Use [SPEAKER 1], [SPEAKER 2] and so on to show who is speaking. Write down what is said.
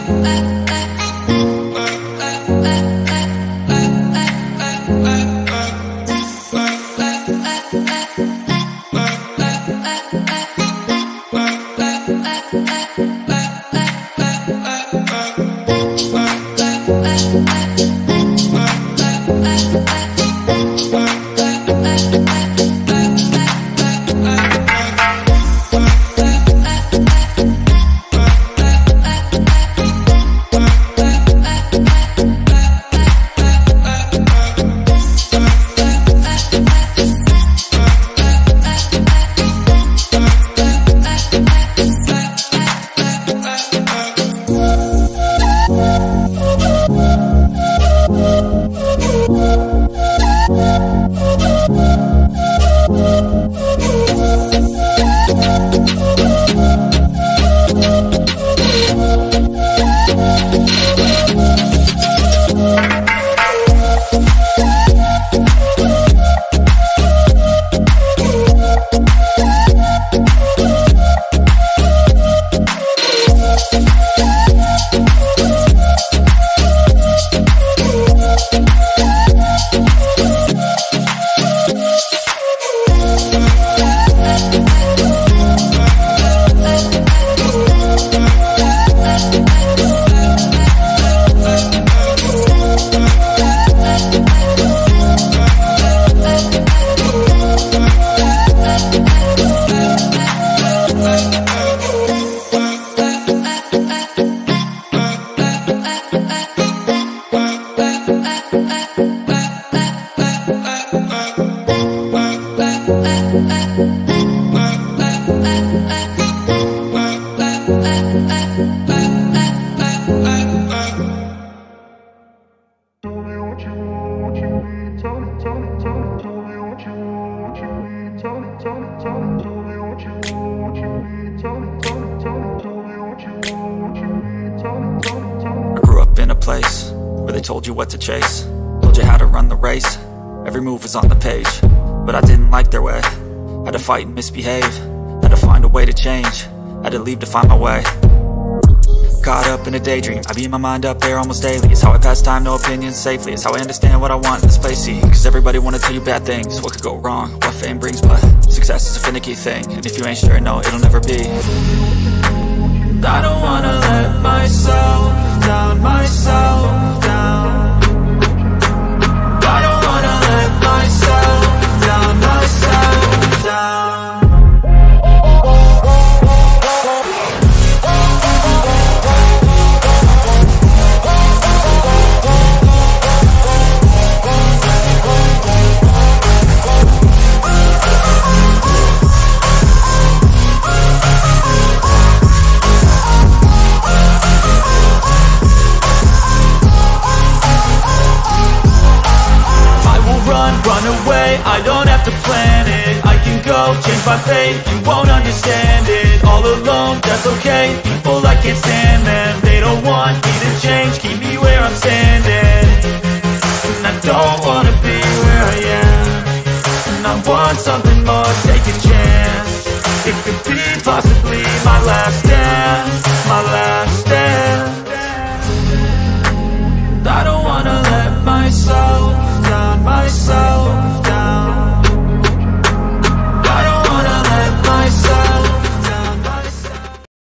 [SPEAKER 1] Told you what to chase, told you how to run the race. Every move was on the page, but I didn't like their way. Had to fight and misbehave, had to find a way to change, had to leave to find my way. Caught up in a daydream, I beat my mind up there almost daily. It's how I pass time, no opinions safely. It's how I understand what I want in this place, see. Cause everybody wanna tell you bad things, what could go wrong, what fame brings. But success is a finicky thing, and if you ain't sure, no, it'll never be. I don't wanna let myself down, myself down. I don't wanna let myself down, myself down. Run away, I don't have to plan it. I can go, change my fate, you won't understand it. All alone, that's okay, people I can't stand them. They don't want me to change, keep me where I'm standing. And I don't wanna be where I am, and I want something more, take a chance. It could be possibly my last day.